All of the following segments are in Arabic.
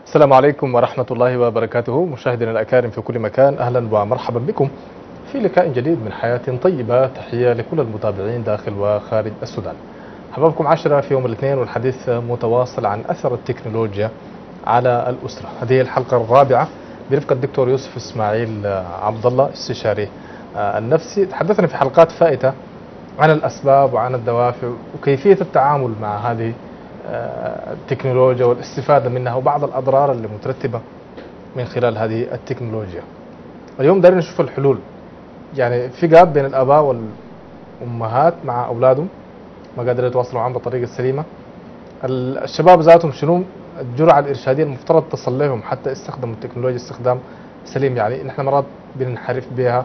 السلام عليكم ورحمة الله وبركاته، مشاهدينا الأكارم في كل مكان، أهلا ومرحبا بكم في لقاء جديد من حياة طيبة. تحية لكل المتابعين داخل وخارج السودان. حبابكم 10 في يوم الاثنين، والحديث متواصل عن أثر التكنولوجيا على الأسرة. هذه الحلقة الرابعة برفقة الدكتور يوسف إسماعيل عبد الله، استشاري النفسي. تحدثنا في حلقات فائتة عن الأسباب وعن الدوافع وكيفية التعامل مع هذه التكنولوجيا والاستفادة منها وبعض الأضرار اللي مترتبة من خلال هذه التكنولوجيا. اليوم دارين نشوف الحلول، يعني في جاب بين الآباء والأمهات مع أولادهم ما قادرين يتواصلوا معهم بالطريقة السليمة. الشباب ذاتهم شنو الجرعة الإرشادية المفترض تصل لهم حتى يستخدموا التكنولوجيا استخدام سليم. يعني نحن مرات بننحرف بها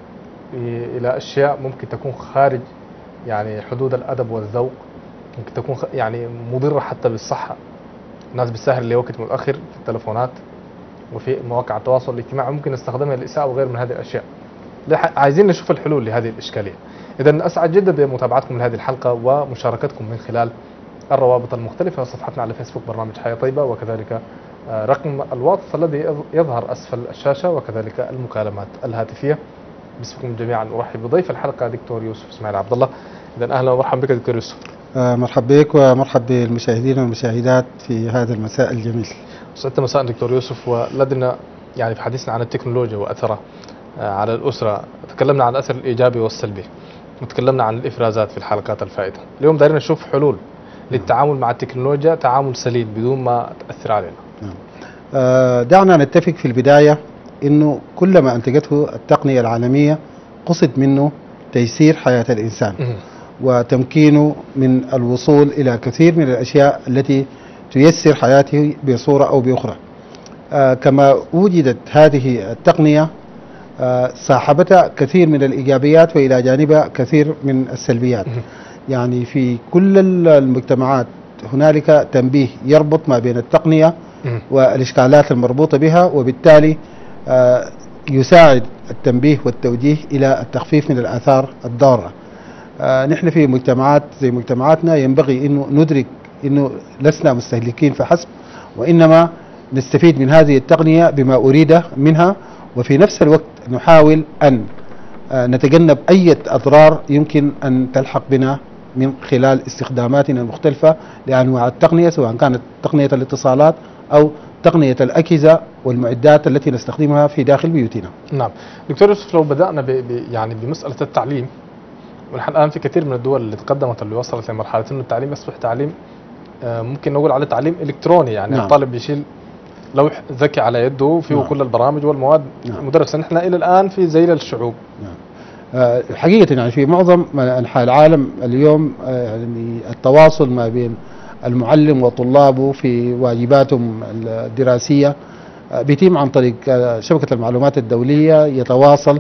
إلى أشياء ممكن تكون خارج يعني حدود الأدب والذوق، ممكن تكون يعني مضرة حتى بالصحة. الناس بتسهر لوقت متأخر في التلفونات وفي مواقع التواصل الاجتماعي، ممكن نستخدمها للإساءة وغير من هذه الأشياء. عايزين نشوف الحلول لهذه الإشكالية. إذا أسعد جدا بمتابعتكم لهذه الحلقة ومشاركتكم من خلال الروابط المختلفة، صفحتنا على فيسبوك برنامج حياة طيبة، وكذلك رقم الواتس الذي يظهر أسفل الشاشة، وكذلك المكالمات الهاتفية. باسمكم جميعا أرحب بضيف الحلقة دكتور يوسف إسماعيل عبد الله. إذا أهلا ومرحبا بك دكتور يوسف. مرحبا بك ومرحبا بالمشاهدين والمشاهدات في هذا المساء الجميل. سعدت مساء دكتور يوسف. ولدينا يعني في حديثنا عن التكنولوجيا وأثرها على الأسرة، تكلمنا عن الأثر الإيجابي والسلبي وتكلمنا عن الإفرازات في الحلقات الفائتة. اليوم دارين نشوف حلول للتعامل مع التكنولوجيا تعامل سليم بدون ما تأثر علينا. دعنا نتفق في البداية إنه كل ما أنتجته التقنية العالمية قصد منه تيسير حياة الإنسان وتمكينه من الوصول إلى كثير من الأشياء التي تيسر حياته بصورة أو بأخرى. كما وجدت هذه التقنية صاحبتها كثير من الإيجابيات وإلى جانبها كثير من السلبيات. يعني في كل المجتمعات هنالك تنبيه يربط ما بين التقنية والإشكالات المربوطة بها، وبالتالي يساعد التنبيه والتوجيه إلى التخفيف من الآثار الضارة. نحن في مجتمعات زي مجتمعاتنا ينبغي أنه ندرك أنه لسنا مستهلكين فحسب، وإنما نستفيد من هذه التقنية بما أريده منها، وفي نفس الوقت نحاول أن نتجنب أي أضرار يمكن أن تلحق بنا من خلال استخداماتنا المختلفة لأنواع التقنية، سواء كانت تقنية الاتصالات أو تقنية الأجهزة والمعدات التي نستخدمها في داخل بيوتنا. نعم دكتور يوسف، لو بدأنا يعني بمسألة التعليم، ونحن الآن في كثير من الدول اللي تقدمت اللي وصلت لمرحلة إنه التعليم يصبح تعليم ممكن نقول على تعليم إلكتروني. يعني نعم. الطالب بيشيل لوح ذكي على يده فيه نعم. كل البرامج والمواد نعم. مدرسة. نحن إلى الآن في زي الشعوب. نعم. حقيقة يعني في معظم أنحاء العالم اليوم يعني التواصل ما بين المعلم وطلابه في واجباتهم الدراسية بيتم عن طريق شبكة المعلومات الدولية. يتواصل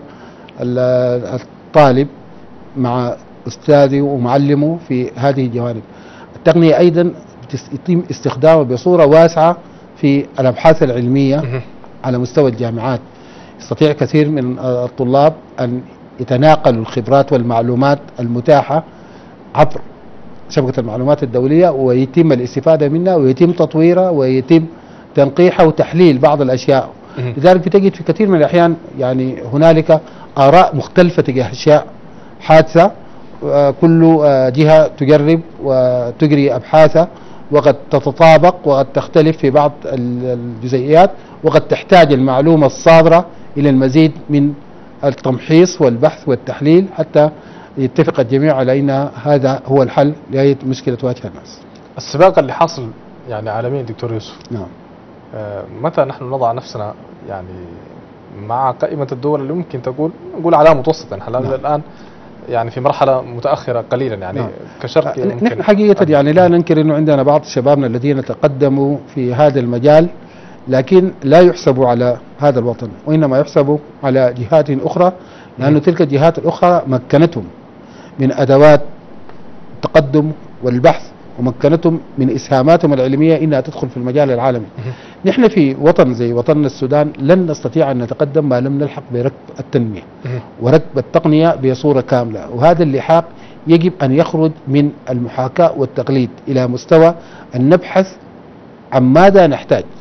الطالب مع أستاذه ومعلمه في هذه الجوانب. التقنية أيضا يتم استخدامها بصورة واسعة في الأبحاث العلمية على مستوى الجامعات. يستطيع كثير من الطلاب أن يتناقلوا الخبرات والمعلومات المتاحة عبر شبكة المعلومات الدولية، ويتم الاستفادة منها ويتم تطويرها ويتم تنقيحها وتحليل بعض الأشياء. لذلك بتجد في كثير من الأحيان يعني هنالك آراء مختلفة تجاه أشياء حادثة، كل جهة تجرب وتجري أبحاثها، وقد تتطابق وقد تختلف في بعض الجزئيات، وقد تحتاج المعلومة الصادرة إلى المزيد من التمحيص والبحث والتحليل حتى يتفق الجميع على أن هذا هو الحل لأي مشكلة تواجه الناس. السباق اللي حاصل يعني عالميا دكتور يوسف، نعم، متى نحن نضع نفسنا يعني مع قائمة الدول اللي ممكن نقول عليها متوسطة؟ نحن نعم. الآن يعني في مرحلة متأخرة قليلا يعني نعم. كشرق. نحن حقيقة يعني لا ننكر أنه عندنا بعض شبابنا الذين تقدموا في هذا المجال، لكن لا يحسبوا على هذا الوطن، وإنما يحسبوا على جهات أخرى، لأن تلك الجهات الأخرى مكنتهم من أدوات التقدم والبحث، ومكنتهم من إسهاماتهم العلمية إنها تدخل في المجال العالمي. نحن في وطن زي وطننا السودان لن نستطيع أن نتقدم ما لم نلحق بركب التنمية وركب التقنية بصورة كاملة، وهذا اللحاق يجب أن يخرج من المحاكاة والتقليد إلى مستوى أن نبحث عن ماذا نحتاج.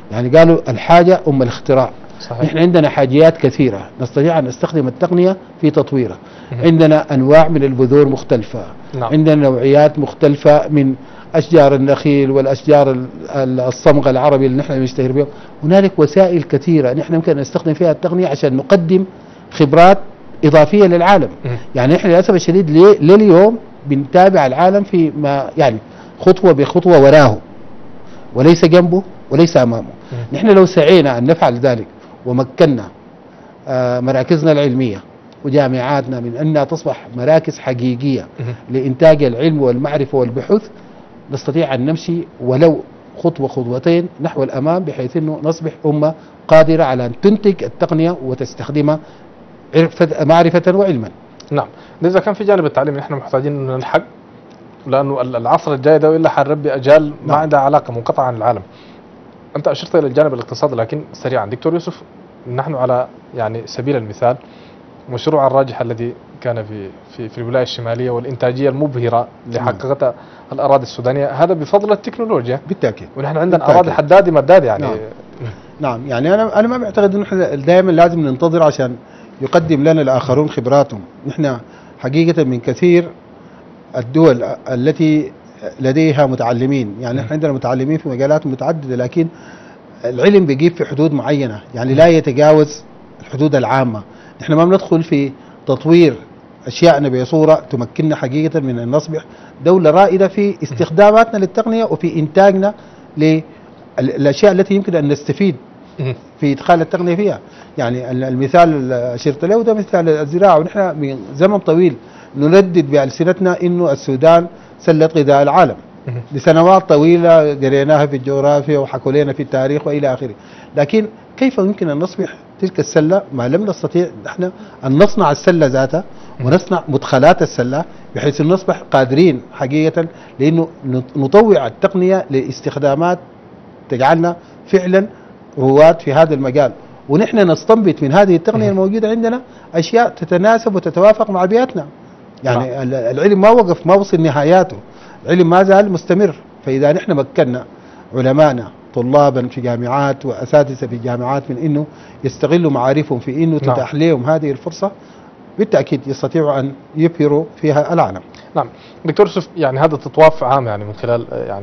يعني قالوا الحاجة أم الاختراع. صحيح. نحن عندنا حاجيات كثيرة نستطيع أن نستخدم التقنية في تطويرها. عندنا أنواع من البذور مختلفة. نعم. عندنا نوعيات مختلفة من أشجار النخيل والأشجار الصمغ العربي اللي نحن نشتهر بها. هنالك وسائل كثيرة نحن ممكن نستخدم فيها التقنية عشان نقدم خبرات إضافية للعالم. يعني نحن للأسف الشديد لليوم بنتابع العالم في ما يعني خطوة بخطوة وراه وليس جنبه وليس أمامه. نحن لو سعينا أن نفعل ذلك ومكنا مراكزنا العلمية وجامعاتنا من أنها تصبح مراكز حقيقية لإنتاج العلم والمعرفة والبحوث، نستطيع أن نمشي ولو خطوة خطوتين نحو الأمام، بحيث أنه نصبح أمة قادرة على أن تنتج التقنية وتستخدمها معرفة وعلما. نعم. إذا كان في جانب التعليم نحن محتاجين أن نلحق، لأنه العصر الجاي ده إلا حنربي أجيال ما عندها علاقة منقطعة عن العالم. أنت أشرت إلى الجانب الاقتصادي، لكن سريعا دكتور يوسف، نحن على يعني سبيل المثال مشروع الراجح الذي كان في الولاية الشمالية والإنتاجية المبهرة اللي حققتها الأراضي السودانية، هذا بفضل التكنولوجيا بالتأكيد. ونحن عندنا أراضي حدادي مدادي يعني. نعم. يعني أنا ما بعتقد إنه إحنا دائما لازم ننتظر عشان يقدم لنا الآخرون خبراتهم. نحن حقيقة من كثير الدول التي لديها متعلمين، يعني احنا عندنا متعلمين في مجالات متعددة، لكن العلم بيجيب في حدود معينة، يعني لا يتجاوز الحدود العامة. نحن ما بندخل في تطوير أشياءنا بصورة تمكننا حقيقة من أن نصبح دولة رائدة في استخداماتنا للتقنية وفي إنتاجنا للأشياء التي يمكن أن نستفيد في إدخال التقنية فيها. يعني المثال اللي أشرت له ده مثال الزراعة، ونحن من زمن طويل نردد بألسنتنا إنه السودان سلة غذاء العالم لسنوات طويلة، قريناها في الجغرافيا وحكوا لنا في التاريخ وإلى آخره. لكن كيف يمكن أن نصبح تلك السلة ما لم نستطيع نحن أن نصنع السلة ذاتها ونصنع مدخلات السلة، بحيث أن نصبح قادرين حقيقة لأنه نطوع التقنية لاستخدامات تجعلنا فعلا رواد في هذا المجال، ونحن نستنبط من هذه التقنية الموجودة عندنا أشياء تتناسب وتتوافق مع بيئتنا. يعني العلم ما وقف، ما وصل نهاياته، العلم ما زال مستمر. فإذا نحن مكنا علماءنا طلابا في جامعات وأساتذة في جامعات من أنه يستغلوا معارفهم في أنه تتاح لهم هذه الفرصة، بالتأكيد يستطيعوا أن يبهروا فيها العالم. نعم دكتور يوسف، يعني هذا تطواف عام يعني من خلال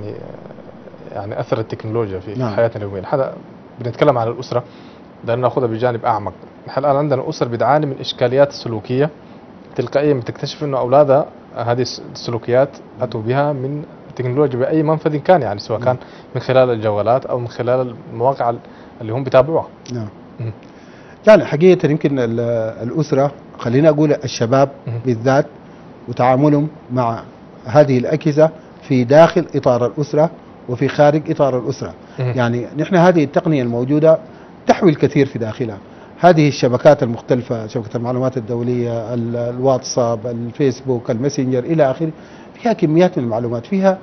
يعني أثر التكنولوجيا في حياتنا اليومية. هذا بنتكلم عن الأسرة، بدنا ناخذها بجانب أعمق. نحن الآن عندنا أسر بتعاني من إشكاليات سلوكية تلقائيا، بتكتشف أنه أولادها هذه السلوكيات أتوا بها من التكنولوجيا بأي منفذ كان، يعني سواء كان من خلال الجوالات أو من خلال المواقع اللي هم بيتابعوها. نعم. يعني حقيقة يمكن الأسرة، خلينا أقول الشباب بالذات، وتعاملهم مع هذه الأجهزة في داخل إطار الأسرة وفي خارج إطار الأسرة. يعني نحن هذه التقنية الموجودة تحوي الكثير في داخلها. هذه الشبكات المختلفة، شبكة المعلومات الدولية، الواتساب، الفيسبوك، الماسنجر إلى آخره، فيها كميات من المعلومات، فيها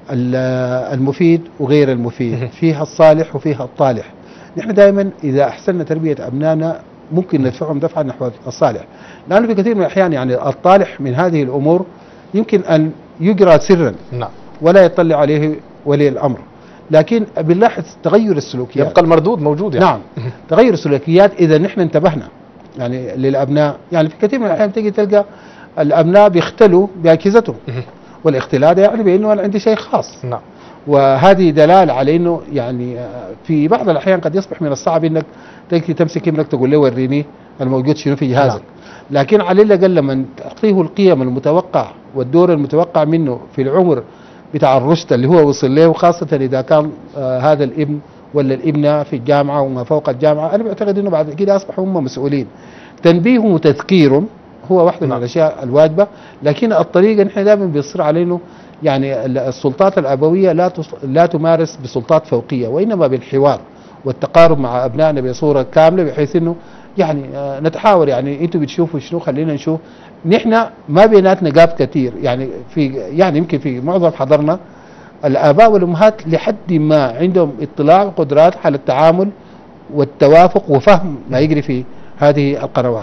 المفيد وغير المفيد، فيها الصالح وفيها الطالح. نحن دائما إذا أحسننا تربية أبنائنا ممكن ندفعهم دفعا نحو الصالح، لأنه في كثير من الأحيان يعني الطالح من هذه الأمور يمكن أن يجرى سرا ولا يطلع عليه ولي الأمر، لكن بنلاحظ تغير السلوكيات، يبقى المردود موجود يعني. نعم، تغير السلوكيات إذا نحن انتبهنا يعني للأبناء. يعني في كثير من الأحيان تجي تلقى الأبناء بيختلوا بأجهزتهم، والاختلاء ده يعني بأنه أنا عندي شيء خاص. نعم. وهذه دلالة على أنه يعني في بعض الأحيان قد يصبح من الصعب أنك تجي تمسك ابنك تقول له وريني الموجود شنو في جهازك. نعم. لكن على الأقل لما تعطيه القيم المتوقع والدور المتوقع منه في العمر بتاع الرشد اللي هو وصل له، وخاصة إذا كان هذا الابن ولا الابنة في الجامعة وما فوق الجامعة، أنا بعتقد أنه بعد كده أصبحوا هم مسؤولين. تنبيههم وتذكيرهم هو واحدة من الأشياء الواجبة، لكن الطريقة نحن دائما بيصير علينا يعني السلطات الأبوية لا تمارس بسلطات فوقية، وإنما بالحوار والتقارب مع أبنائنا بصورة كاملة، بحيث أنه يعني نتحاور. يعني أنتوا بتشوفوا شنو، خلينا نشوف. نحن ما بيناتنا جاب كثير، يعني يمكن في معظم حضرنا الآباء والأمهات لحد ما عندهم اطلاع وقدرات على التعامل والتوافق وفهم ما يجري في هذه القنوات.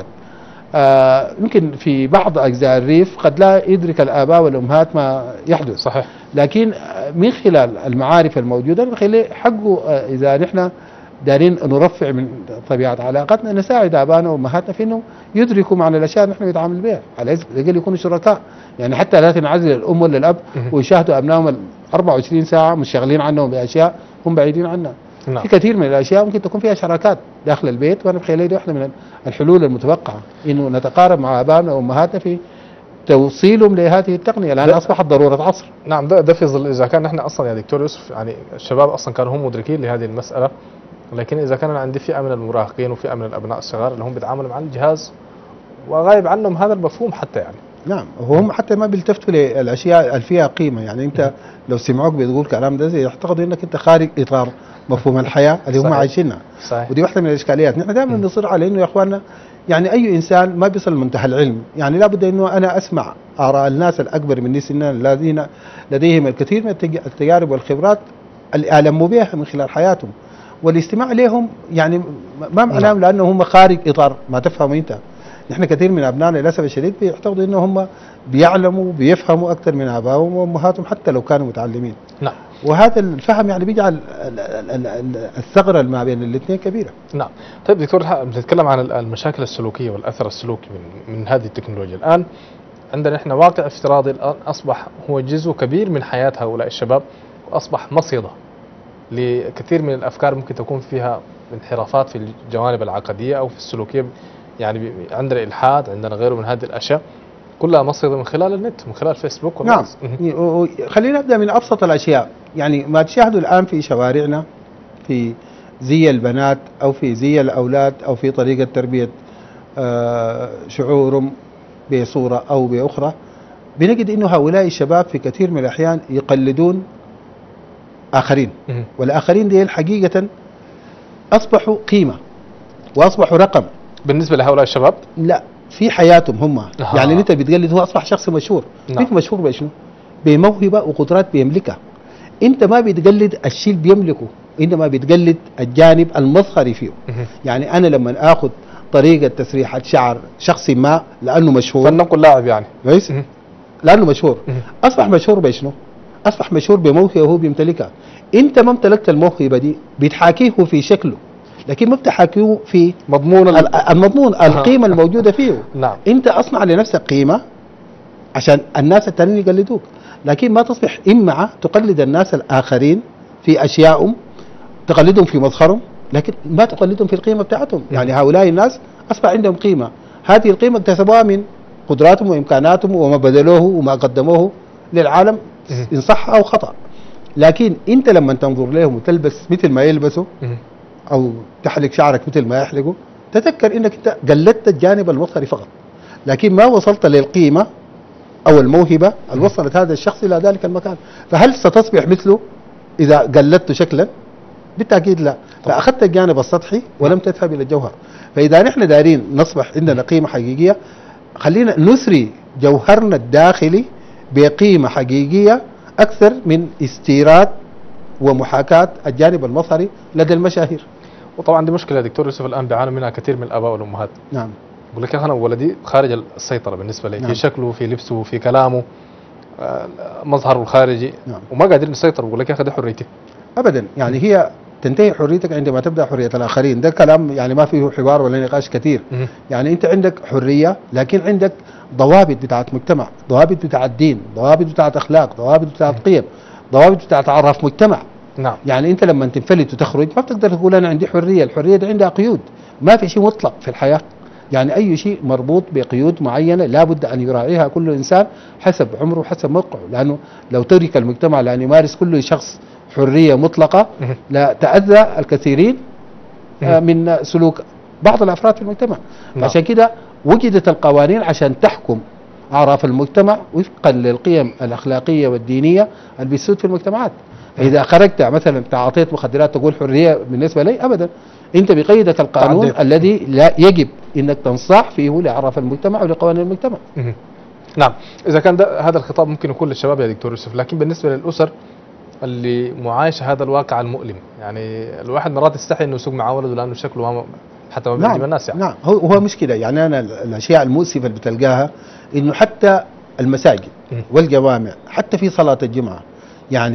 يمكن في بعض أجزاء الريف قد لا يدرك الآباء والأمهات ما يحدث. صحيح. لكن من خلال المعارف الموجودة نخلي حقه إذا نحن دارين نرفع من طبيعه علاقتنا، نساعد ابائنا وامهاتنا في انهم يدركوا معنى الاشياء اللي نحن نتعامل بها، على الاقل يكونوا شركاء، يعني حتى لا تنعزل الام ولا الاب ويشاهدوا ابنائهم 24 ساعه منشغلين عنهم باشياء هم بعيدين عنها. نعم. في كثير من الاشياء ممكن تكون فيها شراكات داخل البيت، وانا بخيالي دي واحده من الحلول المتوقعه، انه نتقارب مع ابائنا وامهاتنا في توصيلهم لهذه التقنيه لانها اصبحت ضروره عصر. نعم، ده في ظل اذا كان نحن اصلا يا دكتور يوسف يعني الشباب اصلا كانوا هم مدركين لهذه المساله، لكن اذا كان عندي فئه من المراهقين وفئه من الابناء الصغار اللي هم بيتعاملوا مع الجهاز وغايب عنهم هذا المفهوم حتى يعني. نعم، وهم حتى ما بيلتفتوا للاشياء اللي فيها قيمه، يعني انت لو سمعوك بتقول كلام ده يعتقدوا انك انت خارج اطار مفهوم الحياه اللي هم عايشينها. صحيح. ودي واحده من الاشكاليات، نحن دائما نصر على انه يا اخواننا يعني اي انسان ما بيصل لمنتهى العلم، يعني لابد انه انا اسمع اراء الناس الاكبر مني سنا الذين لديهم الكثير من التجارب والخبرات اللي اعلموا بها من خلال حياتهم، والاستماع لهم يعني ما معناه لانه هم خارج اطار ما تفهموا انت. نحن كثير من ابنائنا للاسف الشديد بيعتقدوا انه هم بيعلموا بيفهموا اكثر من ابائهم وامهاتهم حتى لو كانوا متعلمين. نعم. وهذا الفهم يعني بيجعل الثغره ما بين الاثنين كبيره. نعم. طيب دكتور، بنتكلم عن المشاكل السلوكيه والاثر السلوكي من هذه التكنولوجيا. الان عندنا احنا واقع افتراضي الان اصبح هو جزء كبير من حياه هؤلاء الشباب، واصبح مصيده لكثير من الافكار ممكن تكون فيها انحرافات في الجوانب العقديه او في السلوكيه، يعني عندنا الحاد، عندنا غيره من هذه الاشياء كلها مصيده من خلال النت، من خلال فيسبوك. نعم. خلينا نبدا من ابسط الاشياء، يعني ما تشاهدوا الان في شوارعنا في زي البنات او في زي الاولاد او في طريقه تربيه شعورهم بصوره او باخرى، بنجد انه هؤلاء الشباب في كثير من الاحيان يقلدون اخرين، والاخرين دي حقيقه اصبحوا قيمه واصبحوا رقم بالنسبه لهؤلاء الشباب. لا، في حياتهم هم. يعني انت بتقلد، هو اصبح شخص مشهور. انت مشهور بشنو؟ بموهبه وقدرات بيملكها. انت ما بتقلد الشيء اللي بيملكه، انما بتقلد الجانب المظهري فيه. يعني انا لما اخذ طريقه تسريحه شعر شخص ما لانه مشهور، فلنقل لاعب يعني كويس، لانه مشهور، اصبح مشهور بشنو؟ اصبح مشهور بموهبه هو بيمتلكها. انت ما امتلكت الموهبه دي، بتحاكيه في شكله لكن ما بتحاكيه في مضمون المضمون القيمه الموجوده فيه. نعم. انت اصنع لنفسك قيمه عشان الناس التانيين يقلدوك، لكن ما تصبح إمعة تقلد الناس الآخرين في أشيائهم، تقلدهم في مظهرهم لكن ما تقلدهم في القيمة بتاعتهم. يعني هؤلاء الناس أصبح عندهم قيمة، هذه القيمة اكتسبوها من قدراتهم وإمكاناتهم وما بذلوه وما قدموه للعالم إن صح أو خطأ. لكن أنت لما تنظر لهم وتلبس مثل ما يلبسوا أو تحلق شعرك مثل ما يحلقوا، تذكر أنك أنت قلدت الجانب المظهري فقط، لكن ما وصلت للقيمة أو الموهبة اللي وصلت هذا الشخص إلى ذلك المكان. فهل ستصبح مثله إذا قلدت شكلا؟ بالتأكيد لا. فأخذت الجانب السطحي ولم تذهب إلى الجوهر. فإذا نحن دارين نصبح عندنا قيمة حقيقية، خلينا نسري جوهرنا الداخلي بقيمة حقيقية أكثر من استيراد ومحاكاة الجانب المظهري لدى المشاهير. وطبعا دي مشكلة دكتور يوسف الآن بيعانوا منها كثير من الآباء والأمهات. نعم. بقول لك أنا ولدي خارج السيطرة بالنسبة لي. نعم. في شكله، في لبسه، في كلامه، مظهره الخارجي. نعم. وما قادرين نسيطر. بقول لك يا أخي ده حريتي. أبدا، يعني هي تنتهي حريتك عندما تبدأ حرية الآخرين. ده كلام يعني ما فيه حوار ولا نقاش كثير. يعني أنت عندك حرية لكن عندك ضوابط بتاعت مجتمع، ضوابط بتاعت دين، ضوابط بتاعت أخلاق، ضوابط بتاعت قيم، ضوابط بتاعت عرف مجتمع. نعم. يعني أنت لما تنفلت وتخرج ما بتقدر تقول أنا عندي حرية. الحرية دي عندها قيود، ما في شيء مطلق في الحياة. يعني أي شيء مربوط بقيود معينة لا بد أن يراعيها كل إنسان حسب عمره وحسب موقعه، لأنه لو ترك المجتمع لأن يمارس كل شخص حرية مطلقة لا تأذى الكثيرين من سلوك بعض الأفراد في المجتمع. عشان كده وجدت القوانين عشان تحكم أعراف المجتمع وفقا للقيم الأخلاقية والدينية اللي بتسود في المجتمعات. إذا خرجت مثلا تعاطيت مخدرات تقول حرية بالنسبة لي؟ أبدا. أنت بقيدك القانون الذي لا يجب أنك تنصاح فيه لأعراف المجتمع ولقوانين المجتمع. نعم. إذا كان هذا الخطاب ممكن يكون للشباب يا دكتور يوسف، لكن بالنسبة للأسر اللي معايشة هذا الواقع المؤلم، يعني الواحد مرات يستحي انه يسوق مع ولده لانه شكله حتى ما بيعجب الناس. يعني نعم، هو مشكلة. يعني انا الاشياء المؤسفة اللي بتلقاها انه حتى المساجد والجوامع حتى في صلاة الجمعة يعني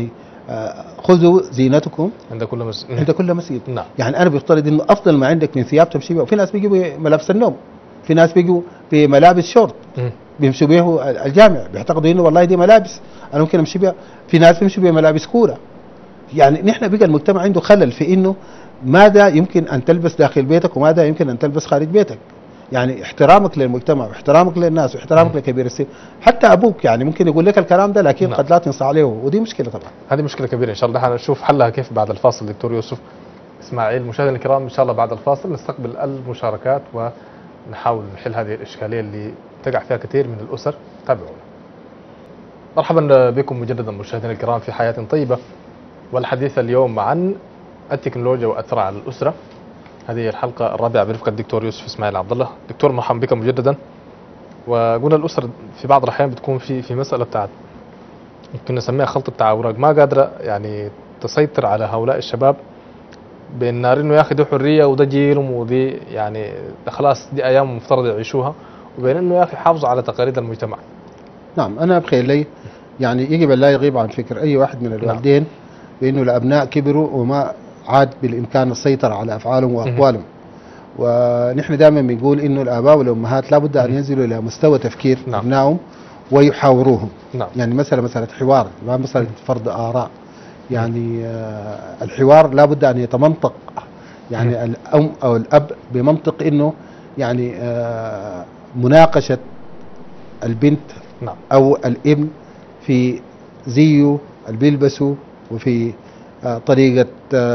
خذوا زينتكم عند كل مسجد. عند كل مسجد. نعم. يعني انا بفترض انه افضل ما عندك من ثياب تمشي بها، وفي ناس بيجوا بملابس النوم، في ناس بيجوا بملابس شورت بيمشوا بيه الجامع، بيعتقدوا انه والله دي ملابس انا ممكن امشي بها، في ناس بيمشوا بملابس كوره. يعني نحن بقى المجتمع عنده خلل في انه ماذا يمكن ان تلبس داخل بيتك وماذا يمكن ان تلبس خارج بيتك. يعني احترامك للمجتمع واحترامك للناس واحترامك لكبير السن، حتى ابوك يعني ممكن يقول لك الكلام ده لكن قد لا تنصح عليه، ودي مشكله طبعا. هذه مشكله كبيره، ان شاء الله حنشوف حلها كيف بعد الفاصل. دكتور يوسف اسماعيل، مشاهدينا الكرام، ان شاء الله بعد الفاصل نستقبل المشاركات ونحاول نحل هذه الاشكاليه اللي تقع فيها كثير من الاسر. تابعونا. مرحبا بكم مجددا مشاهدينا الكرام في حياه طيبه، والحديث اليوم عن التكنولوجيا واثرها على الاسره. هذه الحلقه الرابعه برفقه الدكتور يوسف اسماعيل عبد الله. دكتور مرحبا بك مجددا. وقلنا الاسر في بعض الاحيان بتكون في مساله بتاعت يمكن نسميها خلط بتاع اوراق، ما قادره يعني تسيطر على هؤلاء الشباب بين نار انه ياخذوا حريه وده جيلهم ودي يعني خلاص دي ايام مفترض يعيشوها، وبين انه يا اخي يحافظوا على تقاليد المجتمع. نعم، انا بخير لي يعني يجب ان لا يغيب عن فكر اي واحد من الوالدين بانه الابناء كبروا وما عاد بالامكان السيطره على افعالهم واقوالهم. ونحن دائما بنقول انه الاباء والامهات لابد ان ينزلوا الى مستوى تفكير ابنائهم ويحاوروهم. يعني مساله حوار، ما مساله فرض اراء. يعني الحوار لابد ان يتمنطق، يعني الام او الاب بمنطق انه يعني مناقشه البنت او الابن في زيه اللي بيلبسه وفي طريقه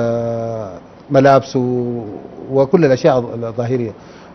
ملابسه وكل الاشياء الظاهريه،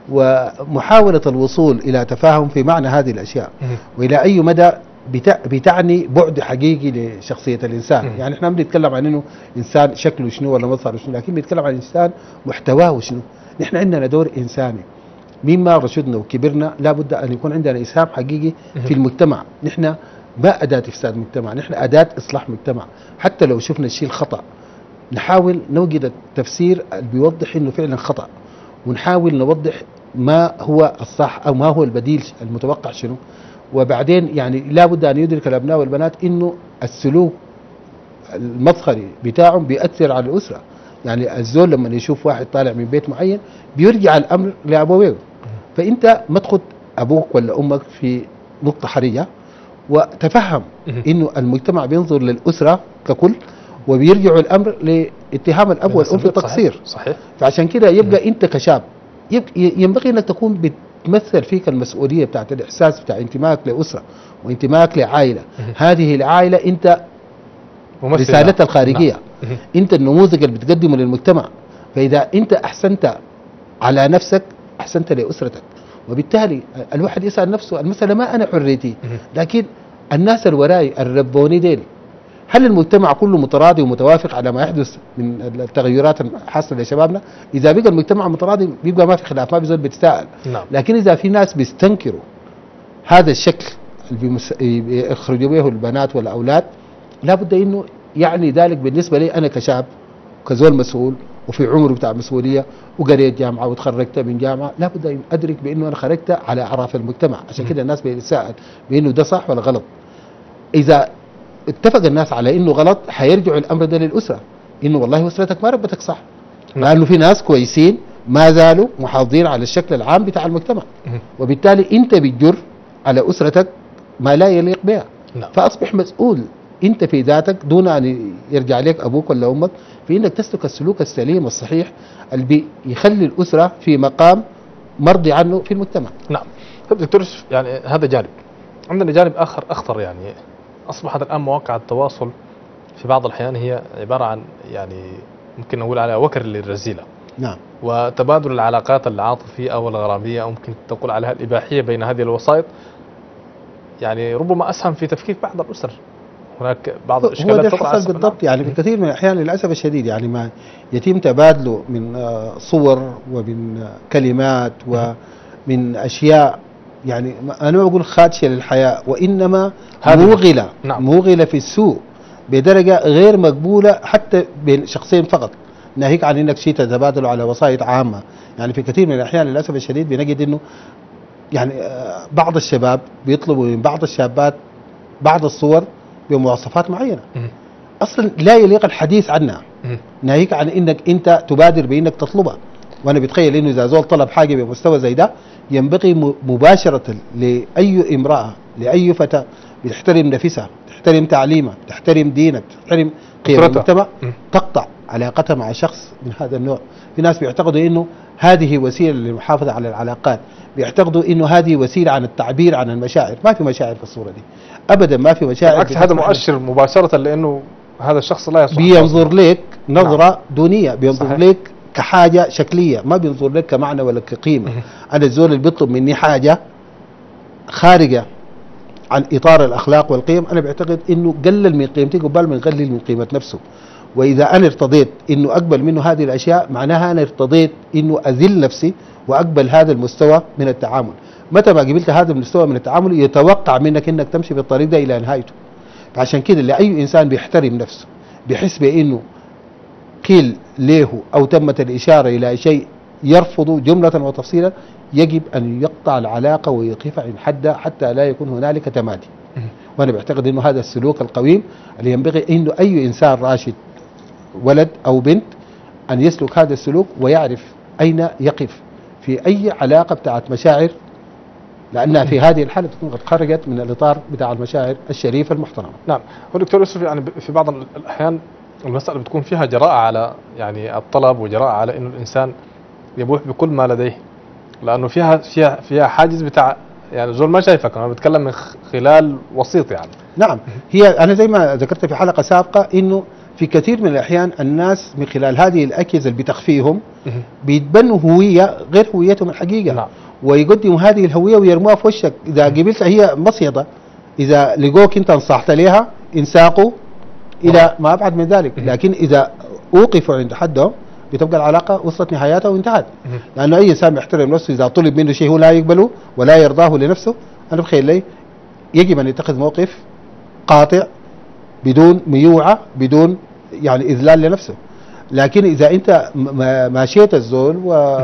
ومحاوله الوصول الى تفاهم في معنى هذه الاشياء، والى اي مدى بتعني بعد حقيقي لشخصيه الانسان. يعني احنا ما بنتكلم عن انه انسان شكله شنو ولا مظهره شنو، لكن بنتكلم عن انسان محتواه شنو. نحن عندنا دور انساني، مما رشدنا وكبرنا لابد ان يكون عندنا اسهام حقيقي في المجتمع. نحن ما اداه افساد مجتمع، نحن اداه اصلاح مجتمع. حتى لو شفنا الشيء الخطا نحاول نوجد التفسير اللي بيوضح انه فعلا خطا، ونحاول نوضح ما هو الصح او ما هو البديل المتوقع شنو. وبعدين يعني لابد ان يدرك الابناء والبنات انه السلوك المظهري بتاعهم بيأثر على الاسره. يعني الزول لما يشوف واحد طالع من بيت معين بيرجع الامر لابويه، فانت ما تخد ابوك ولا امك في نقطه حرجه، وتفهم انه المجتمع بينظر للاسره ككل، وبيرجعوا الامر لاتهام الاب والام في التقصير. صحيح. فعشان كده يبقى انت كشاب ينبغي انك تكون بتمثل فيك المسؤوليه بتاعت الاحساس بتاع انتمائك لاسره وانتمائك لعائله. هذه العائله انت رسالتها الخارجيه، انت النموذج اللي بتقدمه للمجتمع. فاذا انت احسنت على نفسك احسنت لاسرتك. وبالتالي الواحد يسال نفسه المساله ما انا حريتي، لكن الناس اللي وراي الربوني ديل، هل المجتمع كله متراضي ومتوافق على ما يحدث من التغيرات الحاصله لشبابنا؟ اذا بقى المجتمع متراضي بيبقى ما في خلاف، ما بيزول بيتساءل. لكن اذا في ناس بيستنكروا هذا الشكل اللي يخرجوا به البنات والاولاد، لابد انه يعني ذلك بالنسبه لي انا كشاب كزول مسؤول وفي عمر بتاع مسؤوليه وقريت جامعه وتخرجت من جامعه، لابد ان ادرك بانه انا خرجت على اعراف المجتمع. عشان كده الناس بيتساءل بانه ده صح ولا غلط. اذا اتفق الناس على انه غلط حيرجعوا الامر ده للاسره، انه والله اسرتك ما ربتك صح، لانه في ناس كويسين ما زالوا محافظين على الشكل العام بتاع المجتمع، وبالتالي انت بتجر على اسرتك ما لا يليق بها. فاصبح مسؤول انت في ذاتك دون ان يرجع لك ابوك ولا امك في انك تسلك السلوك السليم الصحيح اللي بيخلي الاسره في مقام مرضي عنه في المجتمع. نعم. طيب دكتور، يعني هذا جانب، عندنا جانب اخر اخطر. يعني اصبحت الان مواقع التواصل في بعض الاحيان هي عباره عن يعني ممكن نقول عليها وكر للرذيله. نعم. وتبادل العلاقات العاطفيه او الغراميه، او ممكن تقول عليها الاباحيه بين هذه الوسائط، يعني ربما اسهم في تفكيك بعض الاسر. هناك بعض الاشكالات هو ده حصل بالضبط. يعني في كثير من الاحيان للاسف الشديد يعني ما يتم تبادله من صور ومن كلمات ومن اشياء، يعني انا ما بقول خادشه للحياه، وانما موغله. موغله في السوء بدرجه غير مقبوله حتى بين شخصين فقط، ناهيك عن انك شيء تتبادلوا على وسائط عامه. يعني في كثير من الاحيان للاسف الشديد بنجد انه يعني بعض الشباب بيطلبوا من بعض الشابات بعض الصور بمواصفات معينه. اصلا لا يليق الحديث عنها، ناهيك عن انك انت تبادر بانك تطلبها. وانا بتخيل انه اذا زول طلب حاجه بمستوى زي ده ينبغي مباشره لاي امراه لاي فتاه بتحترم نفسها، تحترم تعليمها، تحترم دينك، تحترم قيم المجتمع، تقطع علاقتها مع شخص من هذا النوع. في ناس بيعتقدوا انه هذه وسيله للمحافظه على العلاقات، بيعتقدوا انه هذه وسيله عن التعبير عن المشاعر. ما في مشاعر في الصوره دي ابدا، ما في مشاعر. بالعكس هذا مؤشر مباشره لانه هذا الشخص لا يصلح، بينظر لك نظره دونيه، بينظر لك كحاجه شكليه، ما بينظر لك كمعنى ولا كقيمه. انا الزول اللي بيطلب مني حاجه خارجه عن اطار الاخلاق والقيم، انا بعتقد انه قلل من قيمتي قبل ما يقلل من قيمه نفسه. واذا انا ارتضيت انه اقبل منه هذه الاشياء، معناها انا ارتضيت انه اذل نفسي واقبل هذا المستوى من التعامل. متى ما قبلت هذا المستوى من التعامل يتوقع منك انك تمشي بالطريق ده الى نهايته. عشان كده لاي انسان بيحترم نفسه، بيحس بانه قيل له او تمت الاشاره الى شيء يرفضه جمله وتفصيلا، يجب ان يقطع العلاقه ويقف عند حدها حتى لا يكون هنالك تمادي. وانا بعتقد انه هذا السلوك القويم اللي ينبغي انه اي انسان راشد ولد او بنت ان يسلك هذا السلوك ويعرف اين يقف في اي علاقه بتاعت مشاعر، لانها في هذه الحاله تكون قد خرجت من الاطار بتاع المشاعر الشريفه المحترمه. نعم. هو دكتور يوسف يعني في بعض الاحيان المساله بتكون فيها جراءه على يعني الطلب وجراءه على انه الانسان يبوح بكل ما لديه، لانه فيها حاجز بتاع يعني زول ما شايفك، انا بتكلم من خلال وسيط يعني. نعم، هي انا زي ما ذكرت في حلقه سابقه انه في كثير من الاحيان الناس من خلال هذه الاجهزه اللي بتخفيهم بيتبنوا هويه غير هويتهم الحقيقه. نعم. ويقدموا هذه الهويه ويرموها في وشك. اذا قبلتها هي مصيده، اذا لقوك انت انصحت لها انساقوا الى ما ابعد من ذلك، لكن اذا اوقفوا عند حدهم بتبقى العلاقه وصلت نهايتها وانتهت. لانه اي انسان يحترم نفسه اذا طلب منه شيء هو لا يقبله ولا يرضاه لنفسه، انا بخيل لي يجب ان يتخذ موقف قاطع بدون ميوعه، بدون يعني اذلال لنفسه. لكن اذا انت ماشيت الزول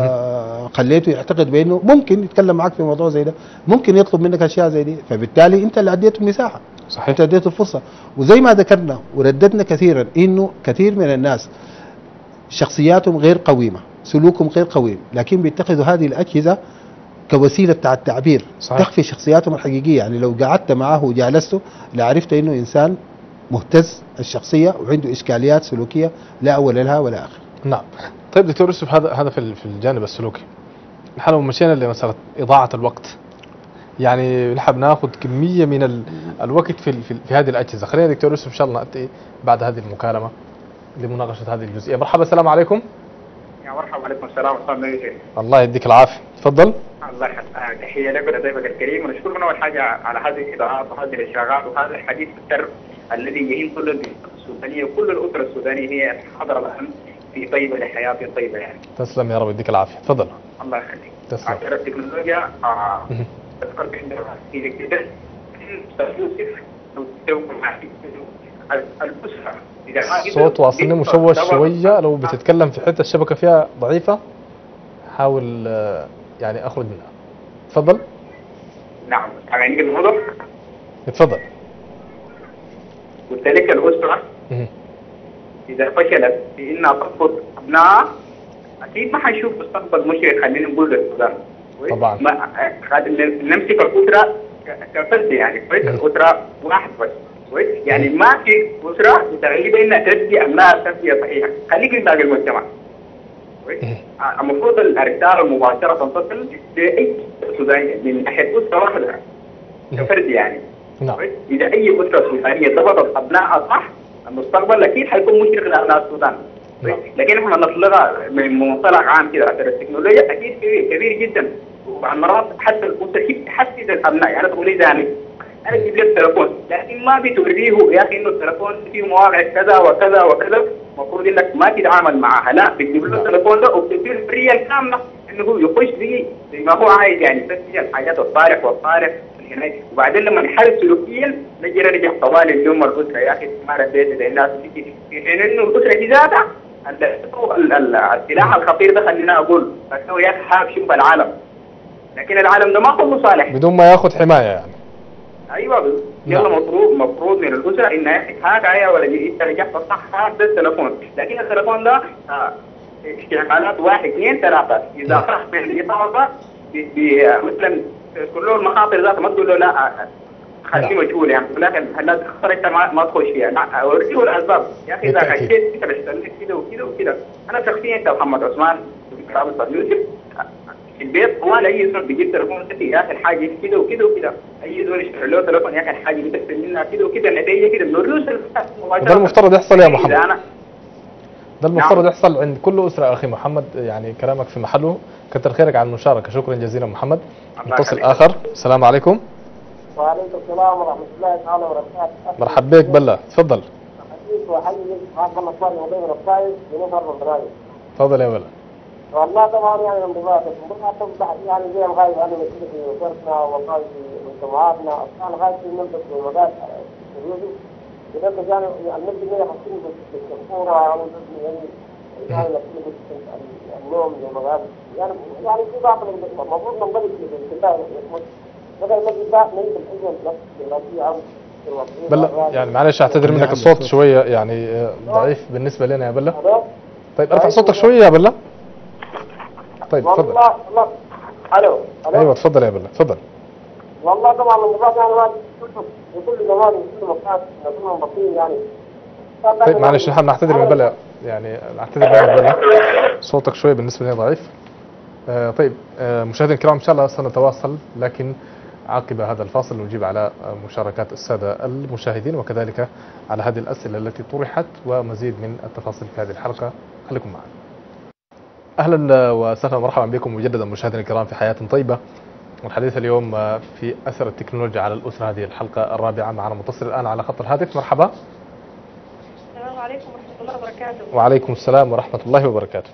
وخليته يعتقد بانه ممكن يتكلم معك في موضوع زي ده، ممكن يطلب منك اشياء زي دي، فبالتالي انت اللي اديته المساحه. صحيح. انت اديته الفرصه. وزي ما ذكرنا ورددنا كثيرا انه كثير من الناس شخصياتهم غير قويمه، سلوكهم غير قويم، لكن بيتخذوا هذه الاجهزه كوسيله بتاع التعبير. صحيح. تخفي شخصياتهم الحقيقيه. يعني لو قعدت معه وجالسته لعرفت انه انسان مهتز الشخصيه وعنده اشكاليات سلوكيه لا اول لها ولا اخر. نعم. طيب دكتور يوسف، هذا في الجانب السلوكي. نحن لو مشينا لمساله اضاعه الوقت، يعني نحن بناخذ كميه من الوقت في هذه الاجهزه. خلينا دكتور يوسف ان شاء الله ناتي بعد هذه المكالمه لمناقشه هذه الجزئيه. مرحبا، السلام عليكم. يا مرحبا، وعليكم السلام ورحمه الله وبركاته. الله يديك العافيه، تفضل. الله يحفظك، تحيه لك ولضيفك الكريم، ونشكرك من اول حاجه على هذه الاضاءات وهذه الاشراقات وهذا الحديث السر الذي يهم كل الاسره السودانيه وكل الاسره السودانيه هي حضر الاهم في طيبه لحياه طيبه يعني. تسلم يا رب، يديك العافيه، تفضل. الله يخليك. تسلم. التكنولوجيا ذكرت عندنا في جدا يوسف الاسره الصوت واصلني مشوش شويه، لو بتتكلم في حته الشبكه فيها ضعيفه حاول يعني اخرج منها. تفضل. نعم، يعني الموضوع اتفضل. قلت لك الاسره اذا فشلت في انها تضبط ابنائها اكيد ما حيشوف مستقبل مشرق، خلينا نقول للسودان. طبعا. نمسك الاسره كفرد يعني، كويس. الاسره واحد بس، كويس. يعني ما في اسره متغيبه انها تربي ابنائها تربيه صحيحه، خليك من باقي المجتمع. كويس. المفروض الرساله المباشره تصل لاي سوداني من ناحيه اسره واحده كفرد يعني. نعم. اذا اي اسره سودانيه ضبطت ابنائها صح، المستقبل اكيد حيكون مشرق لابناء السودان. لكن احنا نطلقها من منطلق عام كده، اثر التكنولوجيا اكيد كبير جدا، وبعض المرات حتى الاسره تحفز الابناء. يعني تقول لي زاني انا اجيب لك تليفون، لكن ما بتوريه يا اخي انه التليفون فيه مواقع كذا وكذا وكذا، المفروض انك ما تتعامل معها، لا بتجيب له التليفون ده وبتدي له الحريه الكامله انه هو يخش به زي ما هو عايز، يعني يسجل الحاجات الصالح والصالح هناك. وبعدين لما يحارب سلوكيا نجي نرجع طوال اليوم الاسره يا اخي ما رديت زي الناس، في حين انه الاسره في ذاتها السلاح الخطير ده خلينا اقول انه يا اخي حاب شوف العالم، لكن العالم ده ما كله صالح بدون ما ياخذ حمايه يعني. ايوه يلا مفروض من الاسره انها حاجه يا ولدي انت رجعت صح هذا التليفون، لكن التليفون ده استعمالات 1 2 3 اذا راح من الاطار مثلا كله المخاطر ذاتها ما تقول له لا خليه مجهول يعني، ولكن الناس انت ما تخش فيها، اوريه الاسباب يا اخي اذا حكيت انت بيحصل لك كده وكده وكده. انا شخصيا انت محمد عثمان يوسف في البيت هو اي زول بيجيب تليفون يا اخي الحاجه كده وكده وكده، اي زول يشتري له تليفون يا اخي الحاجه بتكسر منها كده وكده، النتيجه كده بنوريه. ده المفترض يحصل يا محمد، ده المفترض نعم. يحصل عند كل اسره اخي محمد، يعني كلامك في محله. كثر خيرك على المشاركه، شكرا جزيلا محمد. متصل اخر. السلام عليكم. وعليكم السلام ورحمه الله تعالى وبركاته. مرحبا بك بلا، تفضل. حبيبي وحيي معك محمد صالح وبين الطايف بنفر من الرايف. تفضل يا بلا. والله طبعا يعني المباراه تصبح يعني زي الغايب انا مسؤول في وزارتنا وغايب في مجتمعاتنا، اصلا غايب في منطقه المجال السعودي. لذلك يعني نبدا نحسن بالصوره او يعني النوم والمغارب يعني في بعض المفروض ننضبط في الانتباه بدل ما نجي بقى نجي الاذن بلا يعني معلش اعتذر منك الصوت شويه يعني ضعيف بالنسبه لنا يا بلا. طيب ارفع صوتك شويه يا بلا. طيب تفضل. والله الو ايوه تفضل يا بلا تفضل. والله طبعا الموضوع يعني ما في كل زمان وفي كل مكان نكون منبطين يعني. طيب معلش نحن نعتذر من بلا، يعني نعتذر من بلا صوتك شويه بالنسبه لنا ضعيف. طيب مشاهدينا الكرام ان شاء الله سنتواصل، لكن عقب هذا الفاصل نجيب على مشاركات الساده المشاهدين وكذلك على هذه الاسئله التي طرحت ومزيد من التفاصيل في هذه الحلقه. خليكم معنا. اهلا وسهلا ومرحبا بكم مجددا مشاهدينا الكرام في حياه طيبه، والحديث اليوم في اثر التكنولوجيا على الاسره. هذه الحلقه الرابعه. معنا متصل الان على خط الهاتف. مرحبا. السلام عليكم ورحمة الله وبركاته. وعليكم السلام ورحمة الله وبركاته.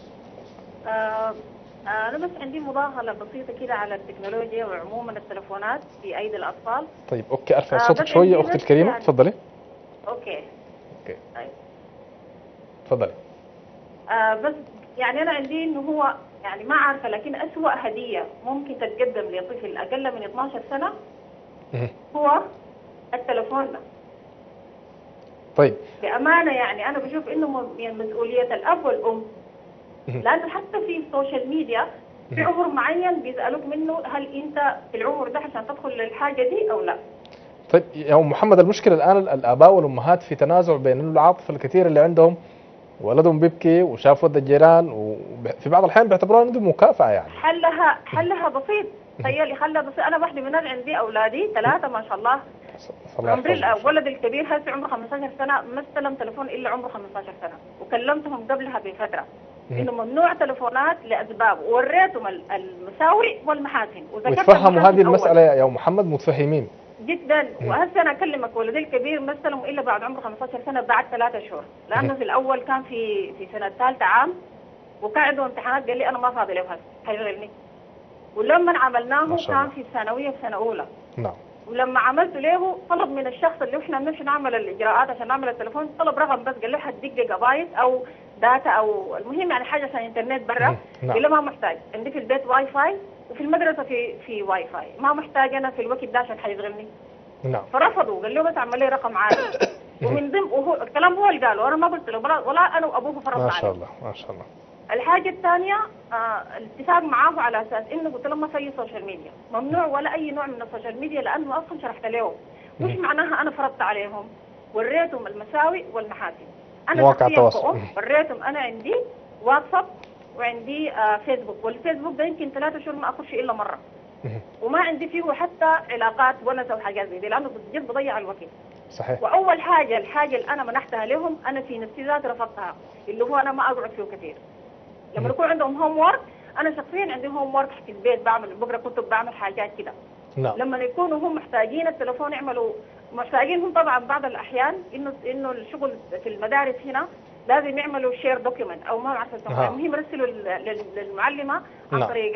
أنا بس عندي مداخلة بسيطة كده على التكنولوجيا وعموما التلفونات في أيدي الأطفال. طيب أوكي، أرفع صوتك شوية أختي الكريمة. يعني تفضلي. أوكي. طيب. تفضلي. بس يعني أنا عندي إنه هو يعني ما عارفة، لكن أسوأ هدية ممكن تتقدم لطفل أقل من 12 سنة هو التلفون ده. طيب بأمانة يعني أنا بشوف إنه من مسؤولية الأب والأم، لأنه حتى في السوشيال ميديا في عمر معين بيسألوك منه هل أنت في العمر ده عشان تدخل للحاجة دي أو لا. طيب يا أم محمد، المشكلة الآن الآباء والأمهات في تنازع بين العاطفة الكثير اللي عندهم، ولدهم بيبكي وشاف ود الجيران، وفي بعض الأحيان بيعتبروها عندهم مكافأة يعني. حلها بسيط. تخيلي حلها بسيط. أنا واحدة من عندي أولادي 3 ما شاء الله. عمري الولد الكبير هسه عمره 15 سنة، ما استلم تليفون إلا عمره 15 سنة، وكلمتهم قبلها بفترة إنه ممنوع تليفونات لأسباب، ووريتهم المساوئ والمحاسن ويتفهموا هذه المسألة يا محمد، متفهمين جدا. وهسه أنا أكلمك ولدي الكبير ما استلموا إلا بعد عمره 15 سنة بعد 3 شهور، لأنه في الأول كان في سنة ثالثة عام وكان عنده امتحانات، قال لي أنا ما فاضي له هسه هيشغلني. ولما عملناه كان في الثانوية في سنة أولى. نعم. ولما عملت له طلب من الشخص اللي احنا بنمشي نعمل الاجراءات عشان نعمل التليفون، طلب رقم بس، قال له هديك جيجا بايت او داتا او المهم يعني حاجه عشان انترنت برا. قال له ما محتاج، عندي في البيت واي فاي وفي المدرسه في واي فاي، ما محتاج انا في الوقت ده عشان حيشغلني. نعم. فرفضوا، قال له بس اعمل لي رقم عادي. ومن ضمن وهو الكلام هو اللي قاله، وانا ما قلت له ولا انا وابوه فرضنا عليه. ما شاء الله ما شاء الله. الحاجة الثانية الاتفاق معاه على أساس إنه قلت لهم ما في أي سوشيال ميديا، ممنوع ولا أي نوع من السوشيال ميديا، لأنه أصلا شرحت لهم مش معناها أنا فرضت عليهم، وريتهم المساوئ والمحاسن. أنا مواقع التواصل وريتهم أنا عندي واتساب وعندي فيسبوك، والفيسبوك ده يمكن 3 شهور ما أخش إلا مرة، وما عندي فيه حتى علاقات ونسة وحاجات زي دي، لأنه بجد بضيع الوقت. صحيح. وأول الحاجة اللي أنا منحتها لهم أنا في نفسي ذات رفضتها، اللي هو أنا ما أقعد فيه كثير. لما يكون عندهم هوم وورك، انا شخصيا عندي هوم وورك في البيت، بقرا كتب، بعمل حاجات كده. نعم. لما يكونوا هم محتاجين التليفون يعملوا، محتاجين هم طبعا بعض الاحيان انه الشغل في المدارس هنا لازم يعملوا شير دوكيمنت او ما اعرف اسمه، المهم يرسلوا للمعلمه عن طريق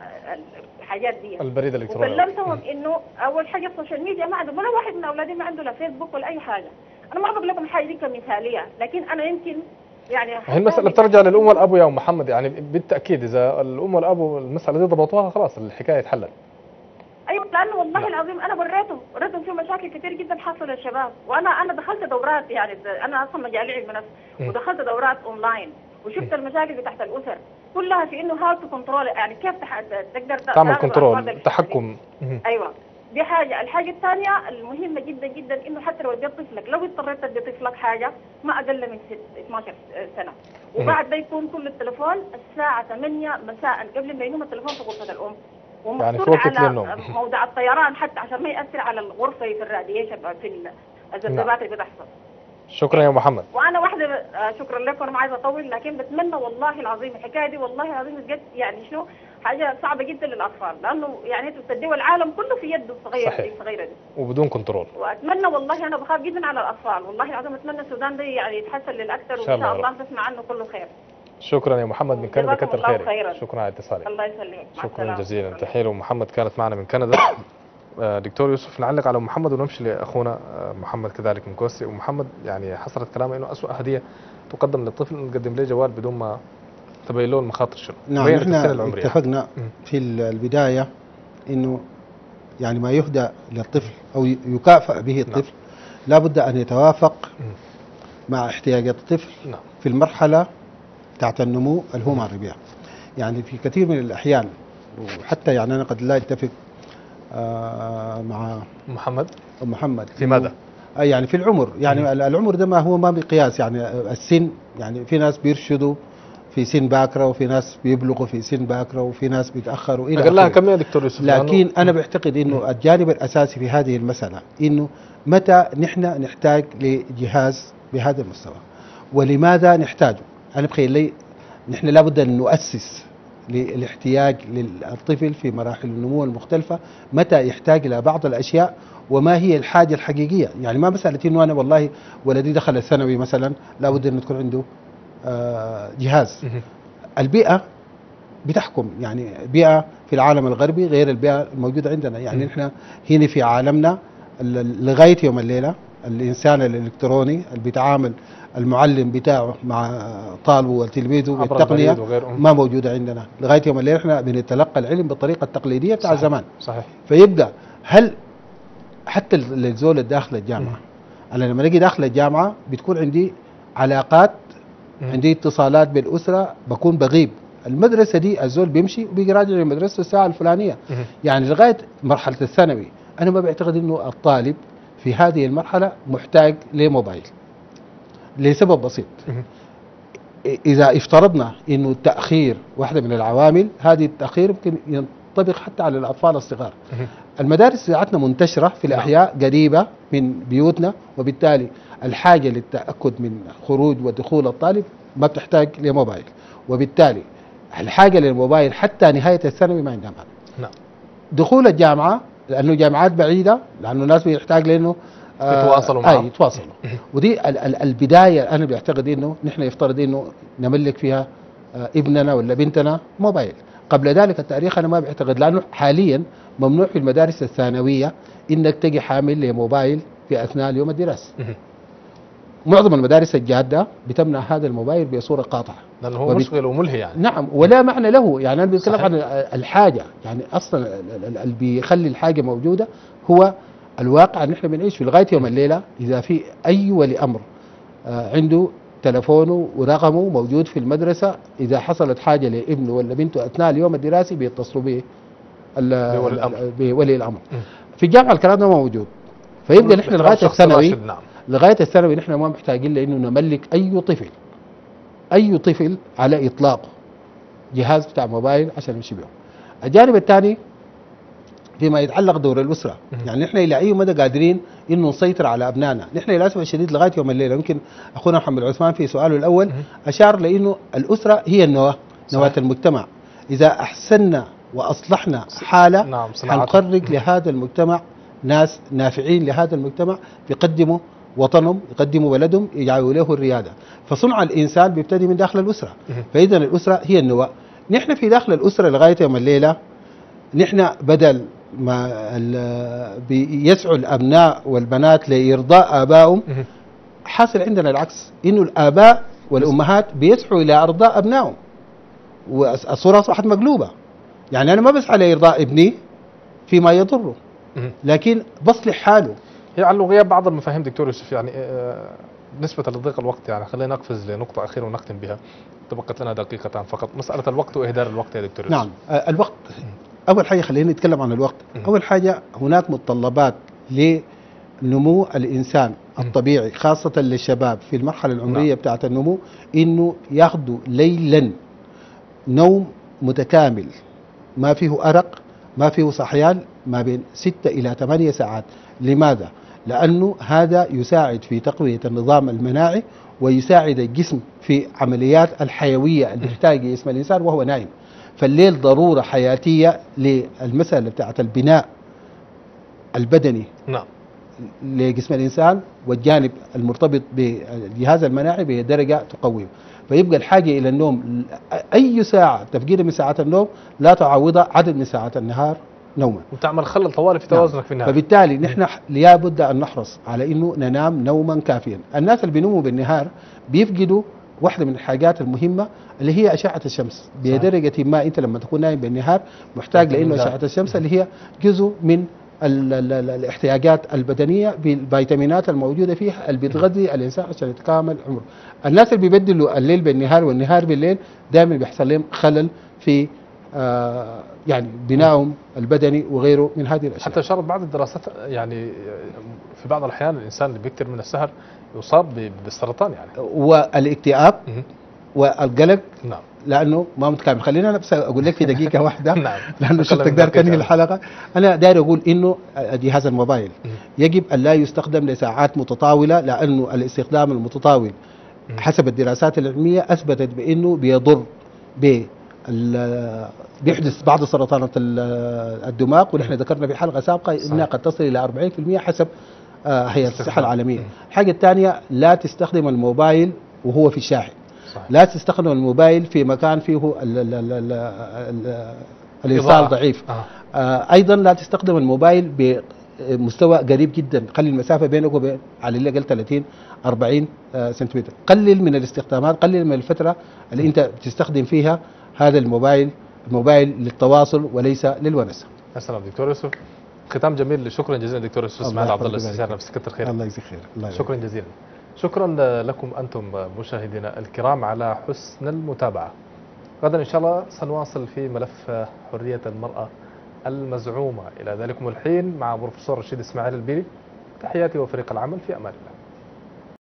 الحاجات دي، البريد الالكتروني. وكلمتهم انه اول حاجه السوشيال ميديا ما عندهم، ولا واحد من اولادي ما عنده لا فيسبوك ولا اي حاجه. انا ما بقول لكم الحاجه دي كمثاليه، لكن انا يمكن يعني هي المسألة بترجع للأم والأب يا أم محمد، يعني بالتأكيد إذا الأم والأب المسألة دي ضبطوها خلاص الحكاية اتحلت. أيوة لانه والله العظيم انا وريتهم في مشاكل كثير جدا حاصله للشباب، وانا دخلت دورات، يعني انا اصلا مجالي علم نفس ودخلت دورات اونلاين وشفت المشاكل بتاعت الاسر كلها في انه هاو تو كنترول، يعني كيف تقدر تعمل كنترول تحكم. ايوه دي حاجه. الحاجه الثانيه المهمه جدا جدا انه حتى لو اديت طفلك، لو اضطريت تدي طفلك حاجه ما اقل من 12 سنه، وبعد ده يكون كل التليفون الساعه 8 مساء قبل ما ينوم التليفون في غرفه الام، يعني في ومقصود وقت على للنوم. موضع الطيران حتى عشان ما ياثر على الغرفه في الراديشن في الذبذبات اللي بتحصل. شكرا يا محمد. وانا واحده شكرا لكم، انا ما عايزه اطول، لكن بتمنى والله العظيم الحكايه دي والله العظيم بجد يعني شنو حاجه صعبه جدا للاطفال، لانه يعني انتوا بتدوا العالم كله في يده الصغيره دي وبدون كنترول. واتمنى والله انا بخاف جدا على الاطفال، والله العظيم اتمنى السودان ده يعني يتحسن للاكثر، وان شاء الله نسمع عنه كله خير. شكرا يا محمد من كندا، كتر خيرك. شكرا على اتصالك. الله يسلمك. شكرا جزيلا. تحيه لمحمد كانت معنا من كندا. دكتور يوسف نعلق على محمد ونمشي لاخونا محمد كذلك من كوستي. ومحمد يعني حصلت كلامه انه اسوء هديه تقدم للطفل نقدم له جوال بدون ما تبين له المخاطر شنو. نعم احنا اتفقنا في البدايه انه يعني ما يهدى للطفل او يكافئ به الطفل لابد ان يتوافق مع احتياجات الطفل في المرحله تحت النمو اللي هو مر بها. يعني في كثير من الاحيان وحتى يعني انا قد لا اتفق مع محمد في ماذا؟ يعني في العمر، يعني العمر ده ما هو ما بقياس، يعني السن، يعني في ناس بيرشدوا في سن باكره وفي ناس بيبلغوا في سن باكره وفي ناس بيتاخروا الى اخره. كم يا دكتور يوسف؟ لكن انا بعتقد انه الجانب الاساسي في هذه المساله انه متى نحن نحتاج لجهاز بهذا المستوى ولماذا نحتاجه. انا بخيل لي نحن لابد ان نؤسس للاحتياج للطفل في مراحل النمو المختلفة، متى يحتاج إلى بعض الأشياء وما هي الحاجة الحقيقية. يعني ما مسألة إنه أنا والله ولدي دخل الثانوي مثلا لابد أن تكون عنده جهاز. البيئة بتحكم، يعني بيئة في العالم الغربي غير البيئة الموجودة عندنا. يعني نحن هنا في عالمنا لغاية يوم الليلة الإنسان الإلكتروني اللي بيتعامل المعلم بتاعه مع طالبه وتلميذه بالتقنية ما موجودة عندنا لغاية يوم الليل. احنا بنتلقى العلم بالطريقة التقليدية بتاع زمان. صحيح. فيبقى هل حتى الزول الداخل الجامعة، أنا لما نجي داخل الجامعة بتكون عندي علاقات، عندي اتصالات بالأسرة، بكون بغيب. المدرسة دي الزول بيمشي وبيجي راجع لمدرسته الساعة الفلانية. يعني لغاية مرحلة الثانوي أنا ما بعتقد إنه الطالب في هذه المرحلة محتاج لموبايل لسبب بسيط. إذا افترضنا إنه التأخير واحدة من العوامل، هذه التأخير ممكن ينطبق حتى على الأطفال الصغار. المدارس بتاعتنا منتشرة في الأحياء قريبة من بيوتنا، وبالتالي الحاجة للتأكد من خروج ودخول الطالب ما بتحتاج لموبايل، وبالتالي الحاجة للموبايل حتى نهاية الثانوي ما عندها معنى. دخول الجامعة لأنه جامعات بعيدة، لأنه الناس بيحتاج لأنه يتواصلوا معه. يتواصلوا. ودي البداية أنا بعتقد إنه نحن يفترض إنه نملك فيها ابننا ولا بنتنا موبايل. قبل ذلك التاريخ أنا ما بعتقد، لأنه حاليا ممنوع في المدارس الثانوية إنك تجي حامل لموبايل في أثناء اليوم الدراسي. معظم المدارس الجادة بتمنع هذا الموبايل بصورة قاطعة، لأنه هو مشغل وملهي يعني. نعم، ولا معنى له. يعني أنا بتكلم عن الحاجة، يعني أصلا اللي بيخلي الحاجة موجودة هو الواقع اللي نحن بنعيش في لغاية يوم الليلة. إذا في أي ولي أمر عنده تلفونه ورقمه موجود في المدرسة، إذا حصلت حاجة لابنه ولا بنته أثناء اليوم الدراسي بيتصلوا به بولي الأمر. في الجامعة الكلام ده ما موجود. فيبقى نحن لغاية الثانوي نحن ما محتاجين لأنه نملك أي طفل على إطلاقه جهاز بتاع موبايل عشان يمشي به. الجانب الثاني فيما يتعلق دور الأسرة، يعني نحن إلى أي مدى قادرين إنه نسيطر على أبنائنا. نحن للأسف الشديد لغاية يوم الليلة، يمكن أخونا محمد عثمان في سؤاله الأول أشار لأنه الأسرة هي نواة المجتمع. إذا أحسننا وأصلحنا حالة حنخرج لهذا المجتمع ناس نافعين لهذا المجتمع، يقدموا وطنهم، يقدموا بلدهم، يجعلوا له الريادة. فصنع الإنسان بيبتدي من داخل الأسرة. فإذا الأسرة هي النواة. نحن في داخل الأسرة لغاية يوم الليلة نحن بدل ما بيسعوا الأبناء والبنات لإرضاء آبائهم، حاصل عندنا العكس، إنه الآباء والأمهات بيسعوا إلى إرضاء أبنائهم، والصورة أصبحت مقلوبة. يعني أنا ما بسعى لإرضاء ابني فيما يضره، لكن بصلح حاله. هي على غياب بعض المفاهيم دكتور يوسف، يعني بالنسبة لضيق الوقت يعني خلينا نقفز لنقطة أخيرة ونختم بها، تبقت لنا دقيقتان فقط. مسألة الوقت وإهدار الوقت يا دكتور يوسف. نعم، الوقت أول حاجة خلينا نتكلم عن الوقت. أول حاجة هناك متطلبات لنمو الإنسان الطبيعي خاصة للشباب في المرحلة العمرية بتاعة النمو، إنه ياخذوا ليلا نوم متكامل ما فيه أرق ما فيه صحيان ما بين 6 إلى 8 ساعات. لماذا؟ لأنه هذا يساعد في تقوية النظام المناعي ويساعد الجسم في عمليات الحيوية اللي بيحتاجها جسم الإنسان وهو نايم. فالليل ضرورة حياتية للمسألة بتاعة البناء البدني نعم لجسم الإنسان، والجانب المرتبط بالجهاز المناعي بدرجة تقويه. فيبقى الحاجة إلى النوم أي ساعة تفقيد من ساعات النوم لا تعوض عدد من ساعات النهار نوما، وتعمل خلل طوالي في توازنك في النهار. فبالتالي نحن لابد أن نحرص على أنه ننام نوما كافيا. الناس اللي بينوموا بالنهار بيفقدوا واحدة من الحاجات المهمة اللي هي أشعة الشمس بدرجة ما. أنت لما تكون نايم بالنهار محتاج لأنه أشعة الشمس اللي هي جزء من الاحتياجات البدنية بالفيتامينات الموجودة فيها اللي بتغذي الإنسان عشان يتكامل عمره. الناس اللي بيبدلوا الليل بالنهار والنهار بالليل دائما بيحصل لهم خلل في يعني بنائهم البدني وغيره من هذه الأشياء. حتى أشارت بعض الدراسات يعني في بعض الأحيان الإنسان اللي بيكثر من السهر يصاب بالسرطان يعني والاكتئاب والقلق. نعم لانه ما متكامل. خلينا بس اقول لك في دقيقه واحده نعم. لانه شفتك دار تنهي الحلقه. انا داير اقول انه جهاز الموبايل يجب ان لا يستخدم لساعات متطاوله، لانه الاستخدام المتطاول حسب الدراسات العلميه اثبتت بانه بيضر بيحدث بعض سرطانات الدماغ، ونحن ذكرنا في حلقه سابقه انها قد تصل الى 40% حسب هيئه الصحه العالميه. الحاجه الثانيه لا تستخدم الموبايل وهو في الشاحن. صحيح. لا تستخدم الموبايل في مكان فيه الإيصال ضعيف. أيضا لا تستخدم الموبايل بمستوى قريب جدا، خلي المسافة بينك وبين على الأقل 30-40 سنتيمتر. قلل من الاستخدامات، قلل من الفترة اللي أنت بتستخدم فيها هذا الموبايل للتواصل وليس للونس. السلام دكتور يوسف، ختام جميل. شكرا جزيلا دكتور يوسف اسماعيل عبد الله استشاري نفسي، كثر خير. الله يجزيك خير. شكرا جزيلا. شكرا لكم أنتم مشاهدينا الكرام على حسن المتابعة. غدا إن شاء الله سنواصل في ملف حرية المرأة المزعومة. إلى ذلكم الحين مع بروفيسور رشيد إسماعيل البيلي، تحياتي وفريق العمل في أمان الله.